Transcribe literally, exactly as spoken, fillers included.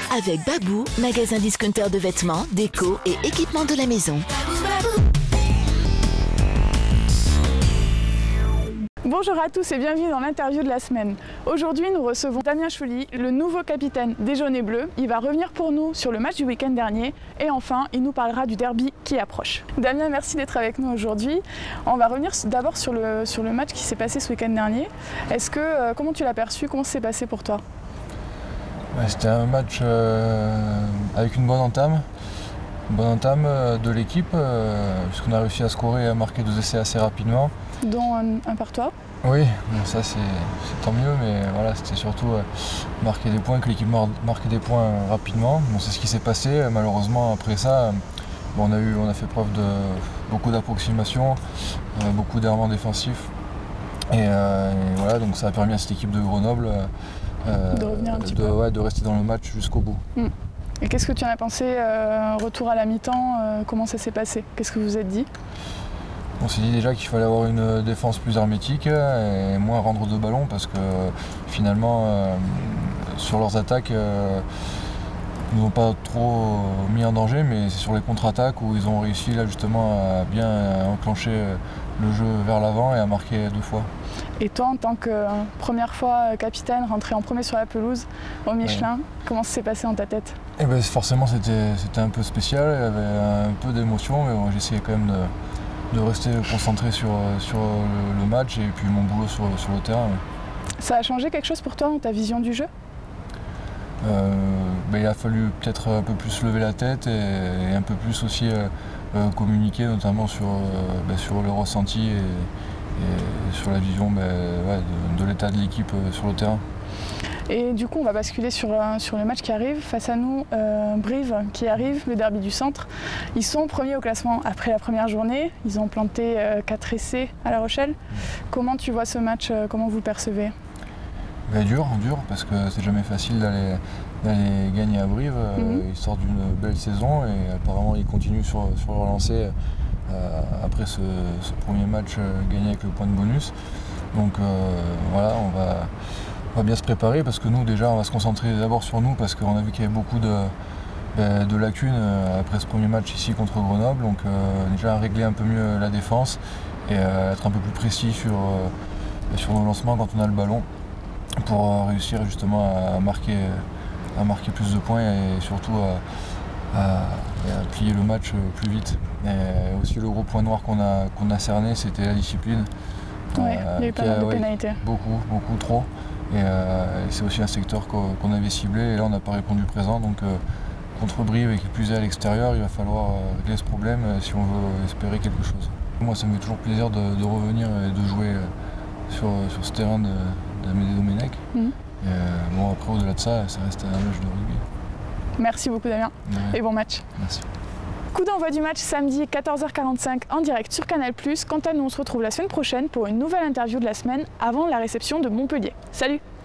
Avec Babou, magasin discounter de vêtements, déco et équipements de la maison. Bonjour à tous et bienvenue dans l'interview de la semaine. Aujourd'hui, nous recevons Damien Chouli, le nouveau capitaine des Jaunes et Bleus. Il va revenir pour nous sur le match du week-end dernier et enfin, il nous parlera du derby qui approche. Damien, merci d'être avec nous aujourd'hui. On va revenir d'abord sur le, sur le match qui s'est passé ce week-end dernier. Est-ce que, euh, comment tu l'as perçu? Comment ça s'est passé pour toi? Ouais, c'était un match euh, avec une bonne entame. Une bonne entame euh, de l'équipe, euh, puisqu'on a réussi à scorer et à marquer deux essais assez rapidement. Dont un, un par toi? Oui, bon, ça c'est tant mieux, mais voilà, c'était surtout euh, marquer des points, que l'équipe mar marquait des points euh, rapidement. Bon, c'est ce qui s'est passé. Malheureusement, après ça, euh, bon, on, a eu, on a fait preuve de beaucoup d'approximations, euh, beaucoup d'errements défensifs. Et, euh, et voilà, donc ça a permis à cette équipe de Grenoble euh, de revenir un petit de, peu. Ouais, de rester dans le match jusqu'au bout. Mm. Et qu'est-ce que tu en as pensé, euh, retour à la mi-temps, euh, comment ça s'est passé? Qu'est-ce que vous vous êtes dit? On s'est dit déjà qu'il fallait avoir une défense plus hermétique et moins rendre de ballon parce que finalement, euh, sur leurs attaques, euh, ils nous ont pas trop mis en danger, mais c'est sur les contre-attaques où ils ont réussi là justement à bien enclencher le jeu vers l'avant et à marquer deux fois. Et toi, en tant que euh, première fois capitaine, rentré en premier sur la pelouse au Michelin, ouais. Comment ça s'est passé dans ta tête? Eh ben, forcément, c'était un peu spécial, il y avait un peu d'émotion, mais bon, j'essayais quand même de, de rester concentré sur, sur le, le match et puis mon boulot sur, sur le terrain. Ouais. Ça a changé quelque chose pour toi dans ta vision du jeu? euh, ben, Il a fallu peut-être un peu plus lever la tête et, et un peu plus aussi euh, euh, communiquer, notamment sur, euh, ben, sur le ressenti et, et sur la vision ben, ouais, de, de l'état de l'équipe euh, sur le terrain. Et du coup, on va basculer sur, euh, sur le match qui arrive. Face à nous, euh, Brive qui arrive, le derby du centre. Ils sont premiers au classement après la première journée. Ils ont planté euh, quatre essais à La Rochelle. Mmh. Comment tu vois ce match? euh, Comment vous le percevez? Ben, dur, dur, parce que c'est jamais facile d'aller gagner à Brive. Mmh. Ils sortent d'une belle saison et apparemment ils continuent sur, sur leur lancée euh, après ce, ce premier match euh, gagné avec le point de bonus. Donc euh, voilà, on va... On va bien se préparer parce que nous déjà on va se concentrer d'abord sur nous parce qu'on a vu qu'il y avait beaucoup de, ben, de lacunes après ce premier match ici contre Grenoble. Donc euh, déjà régler un peu mieux la défense et euh, être un peu plus précis sur, euh, sur nos lancements quand on a le ballon pour euh, réussir justement à marquer, à marquer plus de points et surtout à, à, à plier le match plus vite. Et aussi le gros point noir qu'on a, qu'on a cerné, c'était la discipline. Oui, euh, il y a eu pas mal de ouais, pénalités. Beaucoup, beaucoup trop. Et, euh, et c'est aussi un secteur qu'on qu'on avait ciblé et là on n'a pas répondu présent. Donc euh, contre Brive et qui plus est à l'extérieur, il va falloir euh, régler ce problème euh, si on veut espérer quelque chose. Moi ça me fait toujours plaisir de, de revenir et de jouer euh, sur, sur ce terrain de, d'Amédée Domenech. Mmh. Et, euh, bon après au-delà de ça, ça reste un match de rugby. Merci beaucoup Damien ouais. Et bon match. Merci. Coup d'envoi du match samedi quatorze heures quarante-cinq en direct sur Canal plus. Quant à nous, on se retrouve la semaine prochaine pour une nouvelle interview de la semaine avant la réception de Montpellier. Salut!